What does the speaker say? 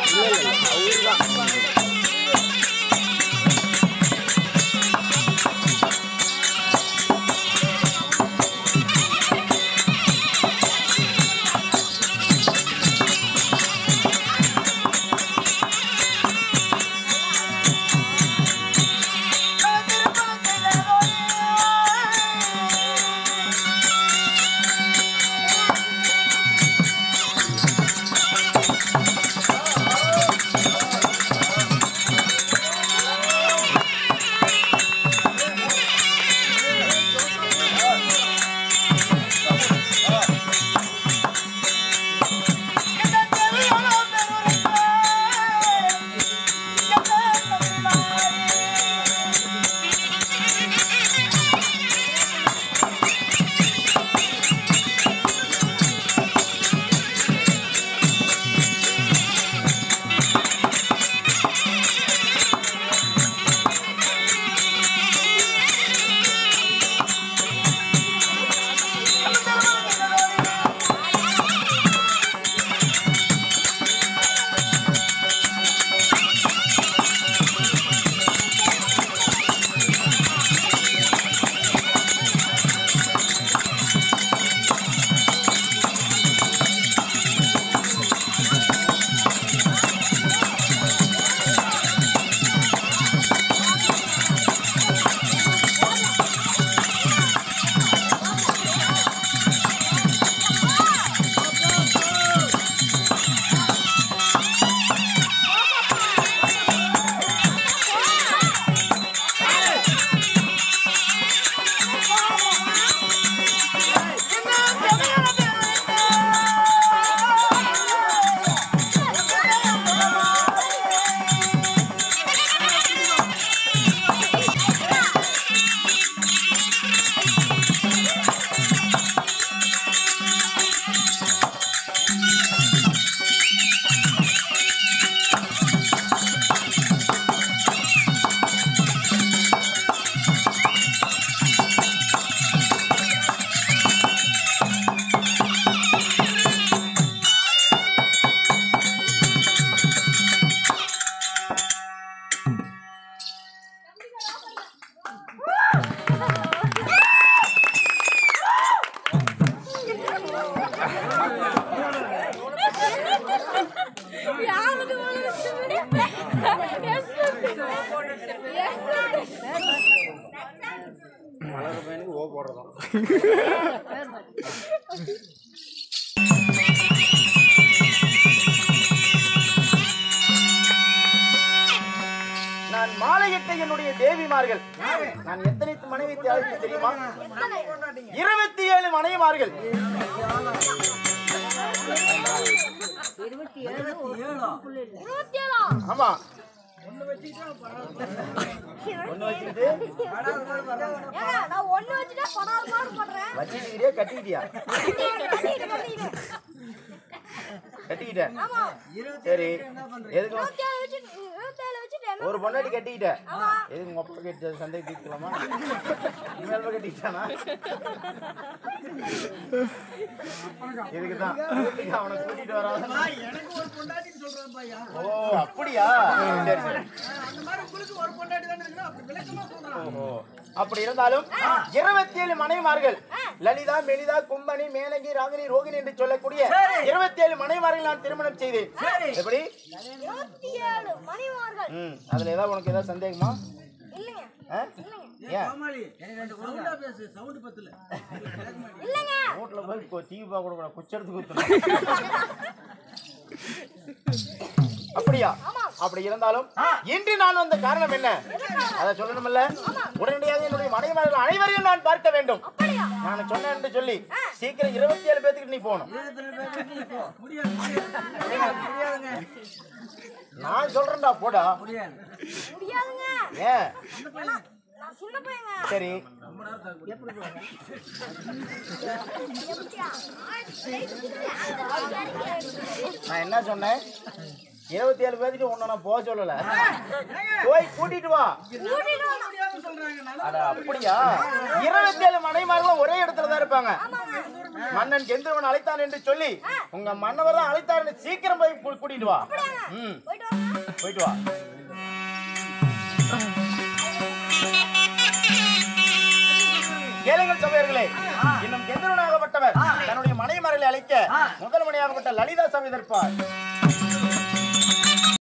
நான் மாலையிட்ட என்னுடைய தேவிமார்கள் நான் எத்தனை மனைவி தியாகித்து தெரியுமா? 27 மனைவிமார்கள். ஆமா ஒண்ணு வச்சுக்கிட்டு வச்சுக்கிட்டே கட்டிக்கிட்டியா? கட்டிக்கிட்டேன். சரி, எதுக்கு ஒரு பொண்டாட்டி கட்டிக்கிட்ட? எதுக்கு மொப்ப கட்டி சந்தை தீர்க்கலாமா? மேல கட்டிக்கிட்டானா? இதுக்குதான் அவனை கூட்டிட்டு வராத. ஓ அப்படியா? சரி சரி. அப்படி இருந்தாலும் 27 மனைவிமார்கள், லலிதா, மெலிதா, கும்பனி, மேனகி, ராகினி, ரோகிணி என்று சொல்லக்கூடிய 27 மனைவிமார்கள் நான் திருமணம் செய்தேன். எப்படி? 27 மனைவிமார்கள். அதுல ஏதாவது உனக்கு ஏதாவது சந்தேகமா? இல்லங்க. ரோட்ல போய் டிவி பார்க்க கூட குச்செடுத்து குத்துறேன். அப்படியா? அப்படி இருந்தாலும் இன்று நான் வந்த காரணம் என்ன அதை சொல்லணும்ல. உடனடியாக என்னுடைய மனைவிமார்கள் அனைவரையும் நான் பார்க்க வேண்டும். நான் சொன்னேன் என்று சொல்லி சீக்கிரம் 27 பேத்துக்கு நீ போகணும். நான் சொல்றேன்டா போடா. ஏன்? சரி, நான் என்ன சொன்னேன்? 27 பேருக்கு ஒண்ணு நான் போக சொல்லல. போய் கூட்டிட்டு வா. அப்படியா? 27 மனைவிமார்களும் ஒரே இடத்துல தான் இருப்பாங்க. மன்னன் கெந்திரவன் அழைத்தான் என்று சொல்லி உங்க மன்னவர் தான் அழைத்தார். சீக்கிரம் போய் கூட்டிட்டு வா. போயிட்டு வா. கேளுங்கள் சபையர்களே, இன்னும் கெந்தரனாகப்பட்டவர் தன்னுடைய மனைமார்களை அழைக்க முதல் மணியாகப்பட்ட லலிதா சபை எதிர்ப்பார்.